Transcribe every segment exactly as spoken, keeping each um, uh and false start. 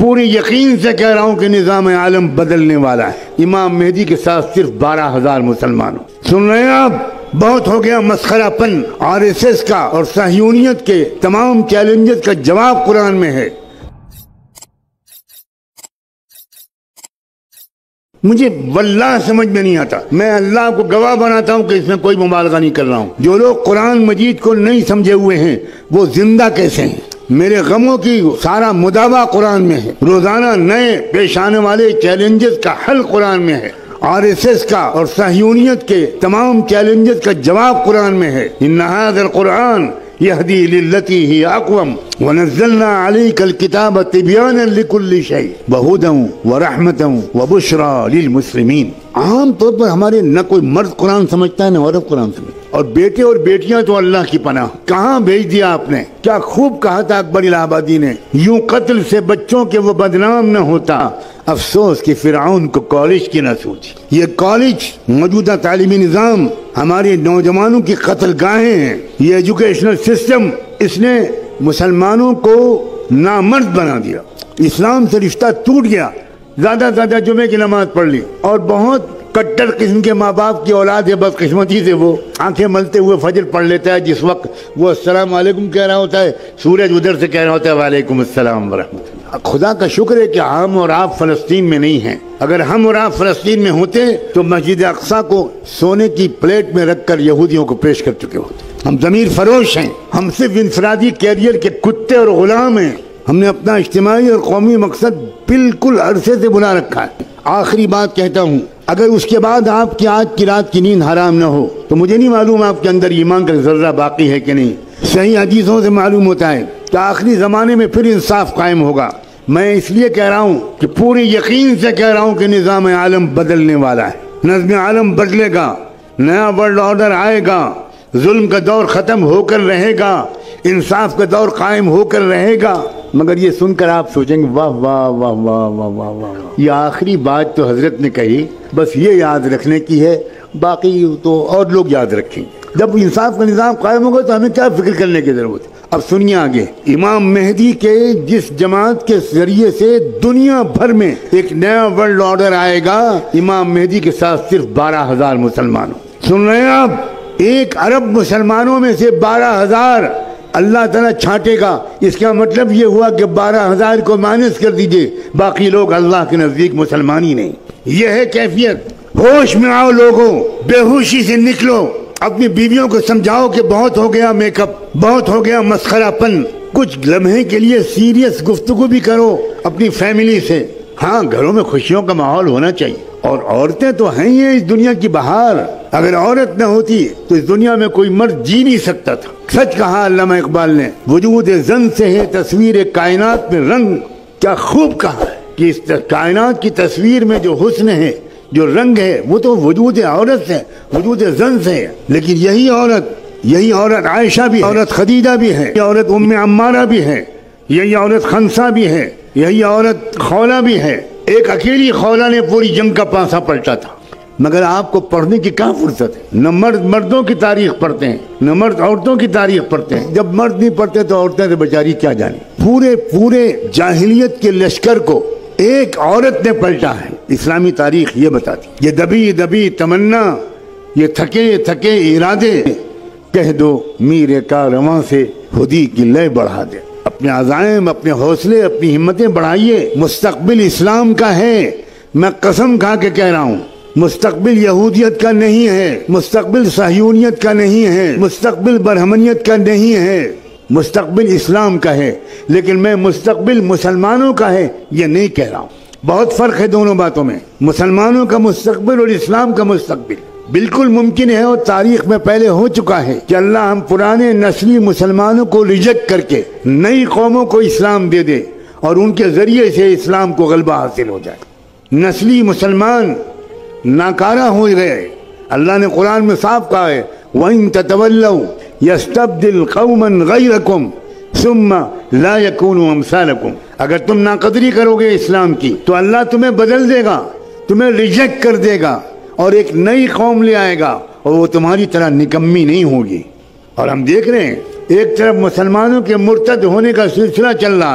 پوری یقین سے کہہ رہا ہوں کہ نظام عالم بدلنے والا ہے امام مہدی کے ساتھ صرف بارہ ہزار مسلمانوں. سن رہے ہیں آپ؟ بہت ہو گیا مسخرہ پن. آر ایس ایس کا اور صہیونیت کے تمام چیلنجز کا جواب قرآن میں ہے. مجھے واللہ سمجھ میں نہیں آتا. میں اللہ کو گواہ بناتا ہوں کہ اس میں کوئی مبالغہ نہیں کر رہا ہوں. جو لوگ قرآن مجید کو نہیں سمجھے ہوئے ہیں وہ زندہ کیسے ہیں؟ میرے غموں کی سارا مداوع قرآن میں ہے. روزانہ نئے پیش آنے والے چیلنجز کا حل قرآن میں ہے. آر ایس ایس کا اور صہیونیت کے تمام چیلنجز کا جواب قرآن میں ہے. ان ھذا القرآن یہدی للتی ہی اقوم ونزلنا علیک الکتاب تبیانا لکل شیء وہدی ورحمتا وبشری للمسلمین. عام طور پر ہمارے نہ کوئی مرد قرآن سمجھتا ہے نہ عورت قرآن سمجھتا ہے. اور بیٹے اور بیٹیاں تو اللہ کی پناہ. کہاں بھیج دیا آپ نے؟ کیا خوب کہا تھا اکبر الہ آبادی نے، یوں قتل سے بچوں کے وہ بدنام نہ ہوتا. افسوس کہ فرعون کو کالج کی نہ سوچی. یہ کالج موجودہ تعلیمی نظام ہمارے نوجوانوں کی قتل گاہیں ہیں. یہ ایجوکیشنل سسٹم اس نے مسلمانوں کو نامرد بنا دیا. اسلام سے رشتہ ٹوٹ گیا. زیادہ زیادہ جمعے کی نماز پڑھ لی اور بہت کٹر قسم کے ماں باپ کی اولاد ہے. بدقسمتی سے وہ آنکھیں ملتے ہوئے فجر پڑھ لیتا ہے. جس وقت وہ السلام علیکم کہہ رہا ہوتا ہے سورج ادھر سے کہہ رہا ہوتا ہے وعلیکم السلام ورحمۃ اللہ. خدا کا شکر ہے کہ ہم اور آپ فلسطین میں نہیں ہیں. اگر ہم اور آپ فلسطین میں ہوتے تو مسجد اقصیٰ کو سونے کی پلیٹ میں رکھ کر یہودیوں کو پیش کر چکے ہوتے. ہم ضمیر فروش ہیں. ہم صرف انفرادی کیریئر کے کتے اور غلام ہیں. ہم نے اپنا اجتماعی اور قومی مقصد بالکل عرصے سے بلا رکھا ہے. آخری بات کہتا ہوں، اگر اس کے بعد آپ کی آج کی رات کی نیند حرام نہ ہو تو مجھے نہیں معلوم آپ کے اندر ایمان کا ذرہ باقی ہے کہ نہیں. صحیح حدیثوں سے معلوم ہوتا ہے کہ آخری زمانے میں پھر انصاف قائم ہوگا. میں اس لیے کہہ رہا ہوں کہ پوری یقین سے کہہ رہا ہوں کہ نظام عالم بدلنے والا ہے. نظم عالم بدلے گا. نیا ورلڈ آرڈر آئے گا. ظلم کا دور ختم ہو کر رہے گا. انصاف کا دور قائم ہو کر رہے گا. مگر یہ سن کر آپ سوچیں گے واہ واہ واہ واہ واہ واہ واہ، یہ آخری بات تو حضرت نے کہی بس یہ یاد رکھنے کی ہے، باقی تو اور لوگ یاد رکھیں. جب انصاف کا نظام قائم ہوگا تو ہمیں کیا فکر کرنے کی ضرورت ہے. اب سنیے آگے. امام مہدی کے جس جماعت کے ذریعے سے دنیا بھر میں ایک نیا ورلڈ آرڈر آئے گا، امام مہدی کے ساتھ صرف بارہ ہزار مسلمانوں. سن رہے ہیں آپ؟ ایک ارب مسلمانوں میں سے بارہ ہزار اللہ تعالیٰ چھانٹے گا. اس کا مطلب یہ ہوا کہ بارہ ہزار کو مائنس کر دیجئے، باقی لوگ اللہ کے نزدیک مسلمان ہی نہیں. یہ ہے کیفیت. ہوش میں آؤ لوگوں، بے ہوشی سے نکلو. اپنی بیویوں کو سمجھاؤ کہ بہت ہو گیا میک اپ، بہت ہو گیا مسخرہ پن. کچھ لمحے کے لیے سیریس گفتگو بھی کرو اپنی فیملی سے. ہاں، گھروں میں خوشیوں کا ماحول ہونا چاہیے. اور عورتیں تو ہیں ہی اس دنیا کی بہار. اگر عورت نہ ہوتی تو اس دنیا میں کوئی مرد جی نہیں سکتا تھا. سچ کہا علامہ اقبال نے، وجود زن سے ہے تصویر کائنات میں رنگ. کیا خوب کہا ہے کہ اس کائنات کی تصویر میں جو حسن ہے، جو رنگ ہے، وہ تو وجود عورت سے، وجود زن سے ہے. لیکن یہی عورت یہی عورت عائشہ بھی ہے، عورت خدیجہ بھی ہے، یہ عورت ام عمارہ بھی ہے، یہی عورت خنسا بھی ہے، یہی عورت خولہ بھی ہے. ایک اکیلی خولہ نے پوری جنگ کا پانسا پلٹا تھا. مگر آپ کو پڑھنے کی کہاں فرصت ہے؟ نہ مرد مردوں کی تاریخ پڑھتے ہیں، نہ مرد عورتوں کی تاریخ پڑھتے ہیں. جب مرد نہیں پڑھتے تو عورتیں تو بیچاری کیا جانے. پورے پورے جاہلیت کے لشکر کو ایک عورت نے پلٹا ہے. اسلامی تاریخ یہ بتاتی. یہ دبی دبی تمنا، یہ تھکے تھکے ارادے، کہہ دو میرے کارواں سے خودی کی لے بڑھا دے. اپنے عزائم، اپنے حوصلے، اپنی ہمتیں بڑھائیے. مستقبل اسلام کا ہے. میں قسم کھا کے کہہ رہا ہوں، مستقبل یہودیت کا نہیں ہے، مستقبل صہیونیت کا نہیں ہے، مستقبل برہمنیت کا نہیں ہے، مستقبل اسلام کا ہے. لیکن میں مستقبل مسلمانوں کا ہے یہ نہیں کہہ رہا ہوں. بہت فرق ہے دونوں باتوں میں. مسلمانوں کا مستقبل اور اسلام کا مستقبل. بالکل ممکن ہے اور تاریخ میں پہلے ہو چکا ہے کہ اللہ ہم پرانے نسلی مسلمانوں کو ریجیکٹ کر کے نئی قوموں کو اسلام دے دے اور ان کے ذریعے سے اسلام کو غلبہ حاصل ہو جائے. نسلی مسلمان ناکارہ ہو گئے. اللہ نے قرآن میں صاف کہا ہے وَإِن تَتَوَلَّوْا يَسْتَبْدِلْ قَوْمًا غَيْرَكُمْ ثُمَّ لَا يَكُونُوا أَمْثَالَكُمْ. اگر تم ناقدری کرو گے اسلام کی تو اللہ تمہیں بدل دے گا، تمہیں ریجیکٹ کر دے گا اور ایک نئی قوم لے آئے گا اور وہ تمہاری طرح نکمی نہیں ہوگی. اور ہم دیکھ رہے ہیں ایک طرف مسلمانوں کے مرتد ہونے کا سلسلہ چل رہا ہے،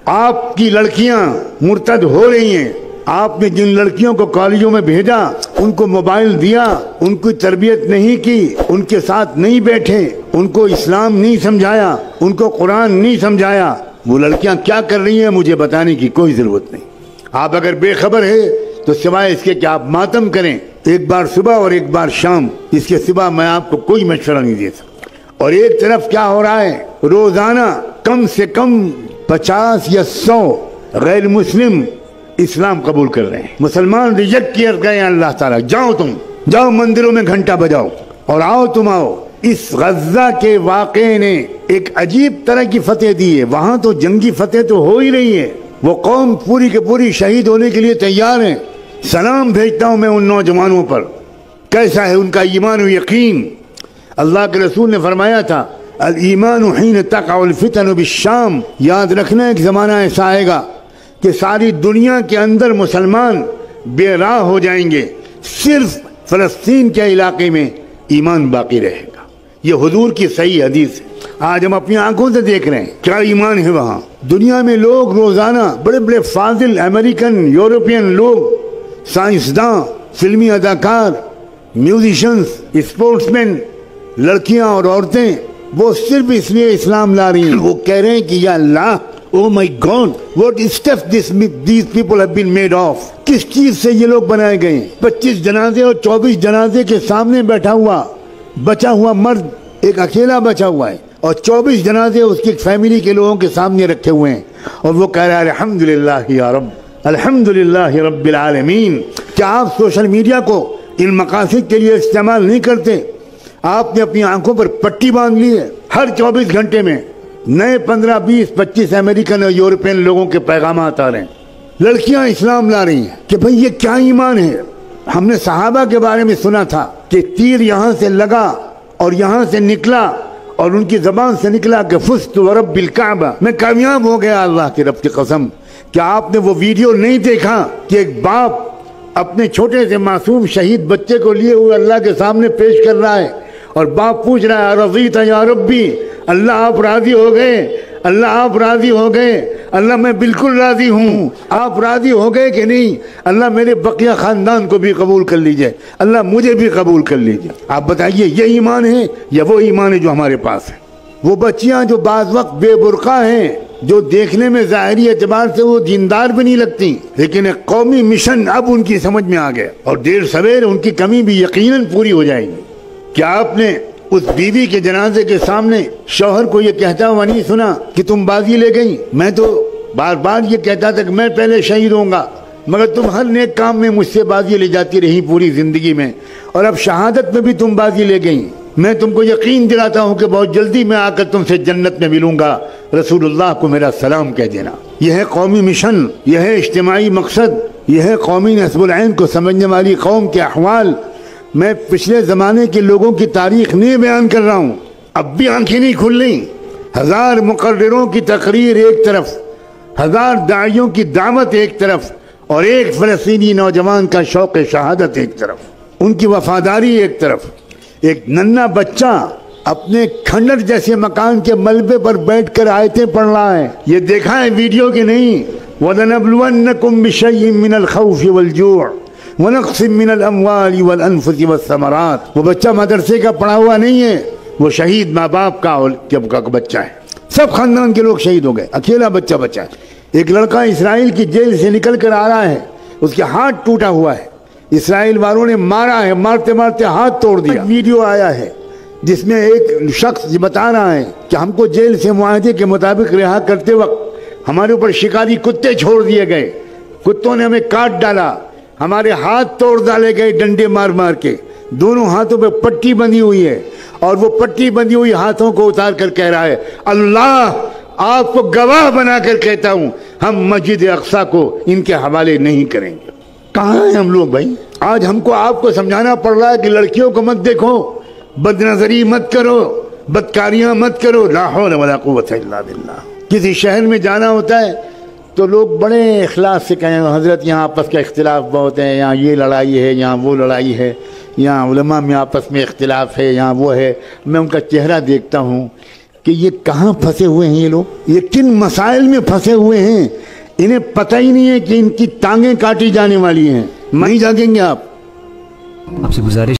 آپ کی لڑکیاں مرتد ہو رہی ہیں. آپ نے جن لڑکیوں کو کالجوں میں بھیجا ان کو موبائل دیا, ان کی تربیت نہیں کی, ان کے ساتھ نہیں بیٹھے, ان کو اسلام نہیں سمجھایا, ان کو قرآن نہیں سمجھایا, وہ لڑکیاں کیا کر رہی ہیں مجھے بتانے کی کوئی ضرورت نہیں. آپ اگر بے خبر ہے تو سوائے اس کے کہ آپ ماتم کریں ایک بار صبح اور ایک بار شام, اس کے سوا میں آپ کو کوئی مشورہ نہیں دے سکتا. اور ایک طرف کیا ہو رہا ہے, روزانہ کم سے کم پچاس یا سو غیر مسلم اسلام قبول کر رہے ہیں. مسلمان ریجیکٹ کیا گئے ہیں اللہ تعالیٰ. جاؤ تم جاؤ مندروں میں گھنٹہ بجاؤ اور آؤ تم آؤ. اس غزہ کے واقعے نے ایک عجیب طرح کی فتح دی ہے. وہاں تو جنگی فتح تو ہو ہی رہی ہے, وہ قوم پوری کے پوری شہید ہونے کے لیے تیار ہیں. سلام بھیجتا ہوں میں ان نوجوانوں پر, کیسا ہے ان کا ایمان و یقین. اللہ کے رسول نے فرمایا تھا الایمان حین تقع الفتن بالشام. یاد رکھنا ایک زمانہ ایسا آئے گا کہ ساری دنیا کے اندر مسلمان بے راہ ہو جائیں گے, صرف فلسطین کے علاقے میں ایمان باقی رہے گا. یہ حضور کی صحیح حدیث ہے, آج ہم اپنی آنکھوں سے دیکھ رہے ہیں کیا ایمان ہے وہاں. دنیا میں لوگ روزانہ بڑے بڑے فاضل امریکن یورپین لوگ, سائنسداں, فلمی اداکار, میوزیشنز, اسپورٹس مین, لڑکیاں اور عورتیں, وہ صرف اس لیے اسلام لا رہی ہیں. وہ کہہ رہے ہیں کہ یا اللہ, oh my God, what stuff this these people have been made of. کس چیز سے یہ لوگ بنائے گئے. پچیس جنازے اور چوبیس جنازے کے سامنے بیٹھا ہوا بچا ہوا مرد ایک اکیلا بچا ہوا ہے, اور چوبیس جنازے اس کی فیملی کے لوگوں کے سامنے رکھے ہوئے ہیں, اور وہ کہہ رہا ہے الحمدللہ یا رب, الحمدللہ رب العالمین. کیا آپ سوشل میڈیا کو ان مقاصد کے لیے استعمال نہیں کرتے؟ آپ نے اپنی آنکھوں پر پٹی باندھ لی ہے. ہر چوبیس گھنٹے میں نئے پندرہ بیس پچیس امریکن اور یورپین لوگوں کے پیغامات آ رہے ہیں. لڑکیاں اسلام لا رہی ہیں کہ بھئی یہ کیا ایمان ہے. ہم نے صحابہ کے بارے میں سنا تھا کہ تیر یہاں سے لگا اور یہاں سے نکلا اور ان کی زبان سے نکلا کہ فزت ورب الکعبہ, میں کامیاب ہو گیا اللہ کے رب کی قسم. کیا آپ نے وہ ویڈیو نہیں دیکھا کہ ایک باپ اپنے چھوٹے سے معصوم شہید بچے کو لیے ہوئے اللہ کے سامنے پیش کر رہا ہے, اور باپ پوچھ رہا ہے رضیت یا ربی, اللہ آپ راضی ہو گئے, اللہ آپ راضی ہو گئے, اللہ میں بالکل راضی ہوں, آپ راضی ہو گئے کہ نہیں, اللہ میرے بقیہ خاندان کو بھی قبول کر لیجئے, اللہ مجھے بھی قبول کر لیجئے. آپ بتائیے یہ ایمان ہے یا وہ ایمان ہے جو ہمارے پاس ہے؟ وہ بچیاں جو بعض وقت بے برقع ہیں, جو دیکھنے میں ظاہری اعتبار سے وہ دیندار بھی نہیں لگتی, لیکن ایک قومی مشن اب ان کی سمجھ میں آ گیا, اور دیر سویر ان کی کمی بھی یقیناً پوری ہو جائے گی. کیا آپ نے اس بیوی کے جنازے کے سامنے شوہر کو یہ کہتا ہوا نہیں سنا کہ تم بازی لے گئی؟ میں تو بار بار یہ کہتا تھا کہ میں پہلے شہید ہوں گا, مگر تم ہر نیک کام میں مجھ سے بازی لے جاتی رہی پوری زندگی میں, اور اب شہادت میں بھی تم بازی لے گئی. میں تم کو یقین دلاتا ہوں کہ بہت جلدی میں آ کر تم سے جنت میں ملوں گا, رسول اللہ کو میرا سلام کہہ دینا. یہ ہے قومی مشن, یہ ہے اجتماعی مقصد, یہ ہے قومی نصب العین کو سمجھنے والی قوم کے احوال. میں پچھلے زمانے کے لوگوں کی تاریخ نہیں بیان کر رہا ہوں, اب بھی آنکھیں نہیں کھل رہی. ہزار مقرروں کی تقریر ایک طرف, ہزار داعیوں کی دعوت ایک طرف, اور ایک فلسطینی نوجوان کا شوق شہادت ایک طرف, ان کی وفاداری ایک طرف. ایک ننھا بچہ اپنے کھنڈر جیسے مکان کے ملبے پر بیٹھ کر آیتیں پڑھ رہا ہے. یہ دیکھا ہے ویڈیو کہ نہیں؟ وَلَنَبْلُوَنَّكُمْ بِشَيْءٍ مِّنَ الْخَوْفِ وَالْجُوعِ وَنَقْصٍ مِّنَ الْأَمْوَالِ وَالْأَنفُسِ وَالثَّمَرَاتِ. وہ بچہ مدرسے کا پڑھا ہوا نہیں ہے, وہ شہید ماں باپ کا جب کا بچہ ہے. سب خاندان کے لوگ شہید ہو گئے, اکیلا بچہ بچہ ہے. ایک لڑکا اسرائیل کی جیل سے نکل کر آ رہا ہے, اس کے ہاتھ ٹوٹا ہوا ہے, اسرائیل والوں نے مارا ہے, مارتے مارتے ہاتھ توڑ دیا. ویڈیو آیا ہے جس میں ایک شخص بتا رہا ہے کہ ہم کو جیل سے معاہدے کے مطابق رہا کرتے وقت ہمارے اوپر شکاری کتے چھوڑ دیے گئے, کتوں نے ہمیں کاٹ ڈالا, ہمارے ہاتھ توڑ ڈالے گئے ڈنڈے مار مار کے, دونوں ہاتھوں پہ پٹی بندھی ہوئی ہے, اور وہ پٹی بندھی ہوئی ہاتھوں کو اتار کر کہہ رہا ہے اللہ آپ کو گواہ بنا کر کہتا ہوں ہم مسجد اقصی کو ان کے حوالے نہیں کریں گے. کہاں ہیں ہم لوگ بھائی؟ آج ہم کو آپ کو سمجھانا پڑ رہا ہے کہ لڑکیوں کو مت دیکھو, بد نظری مت کرو, بدکاریاں مت کرو. لا حول ولا قوت الا باللہ. کسی شہر میں جانا ہوتا ہے تو لوگ بڑے اخلاص سے کہیں حضرت یہاں آپس کا اختلاف بہت ہے, یہاں یہ لڑائی ہے, یہاں وہ لڑائی ہے, یہاں علماء میں آپس میں اختلاف ہے, یہاں وہ ہے. میں ان کا چہرہ دیکھتا ہوں کہ یہ کہاں پھنسے ہوئے ہیں یہ لوگ, یہ کن مسائل میں پھنسے ہوئے ہیں. انہیں پتہ ہی نہیں ہے کہ ان کی ٹانگیں کاٹی جانے والی ہیں. نہیں جاگیں گے آپ. آپ سے گزارش